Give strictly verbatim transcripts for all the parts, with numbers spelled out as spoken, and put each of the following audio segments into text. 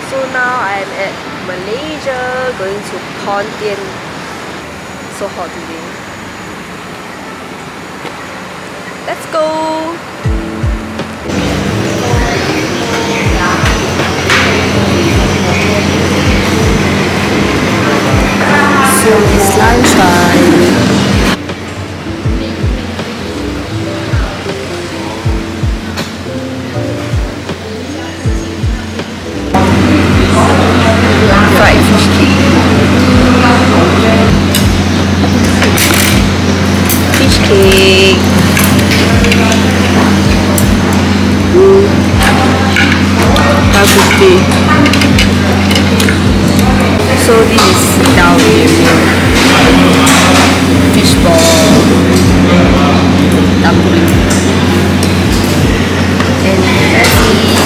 So now I'm at Malaysia, going to Pontian. So hot today. Let's go! So it's lunchtime. Fried fish cake. Fish cake. Bak-kut-teh. So this is dal fish ball, dumpling, and let's eat.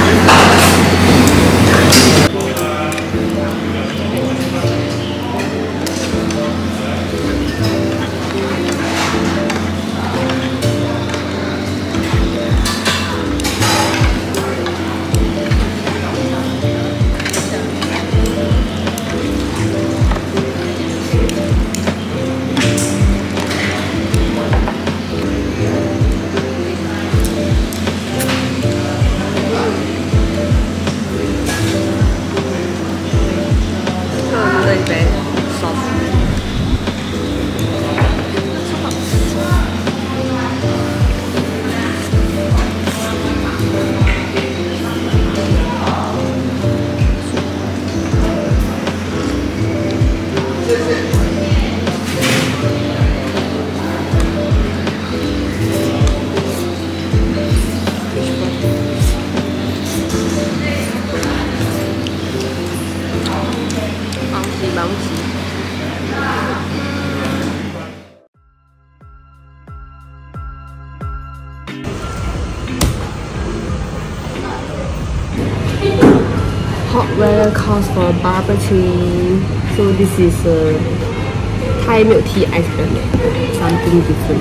Hot weather calls for bubble tea. So this is a Thai milk tea ice cream. Something different.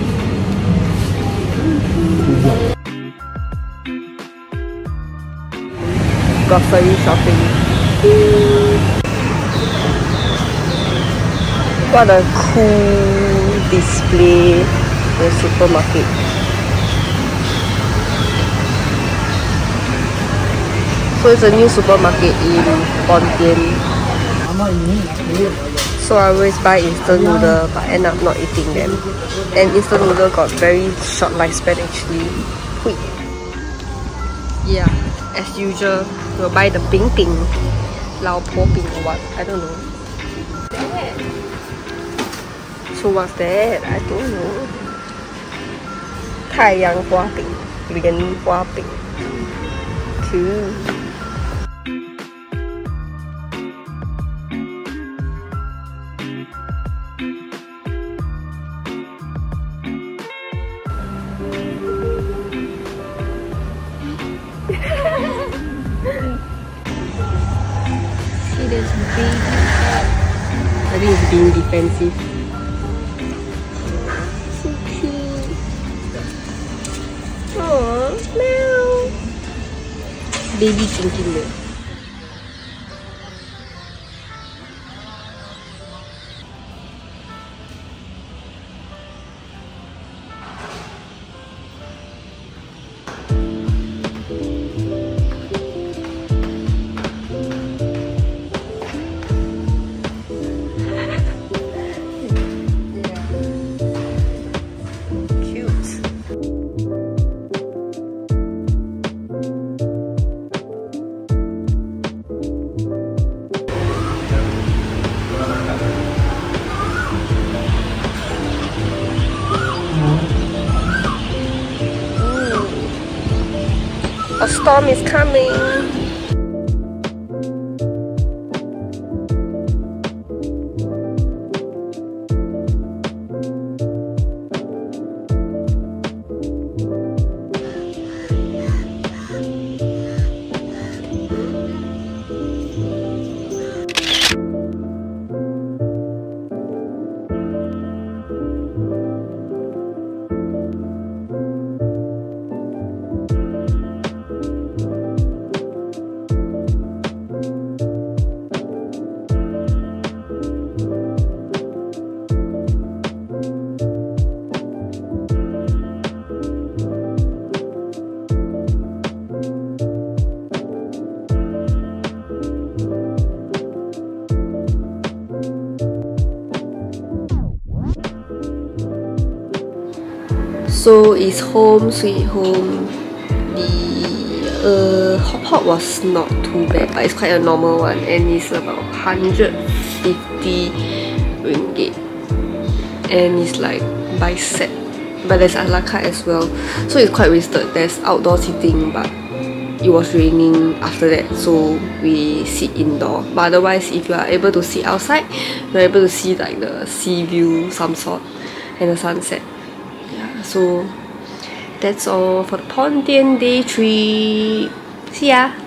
Grocery shopping. What a cool display in the supermarket. So it's a new supermarket in Pontian. So I always buy instant noodle but end up not eating them. And instant noodle got very short lifespan actually. Quick. Yeah, as usual, we'll buy the ping ping, lao po ping or what, I don't know. So what's that? I don't know. 太阳花饼,莲花饼. Cool. See this baby. I think it's being defensive. So cute. Aww, meow. Baby drinking milk. A storm is coming. So it's home sweet home. The uh, hot pot was not too bad, but it's quite a normal one, and it's about one hundred fifty ringgit, and it's like by set, but there's a la carte as well, so it's quite wasted. There's outdoor seating, but it was raining after that, so we sit indoor. But otherwise, if you are able to sit outside, you're able to see like the sea view, some sort, and the sunset. Yeah, so that's all for the Pontian day trip. See ya!